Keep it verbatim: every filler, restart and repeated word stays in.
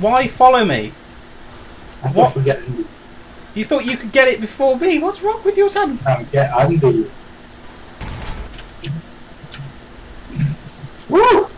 Why follow me? I What? thought we get Andy. You thought you could get it before me? What's wrong with your son? Um, get Andy. Woo!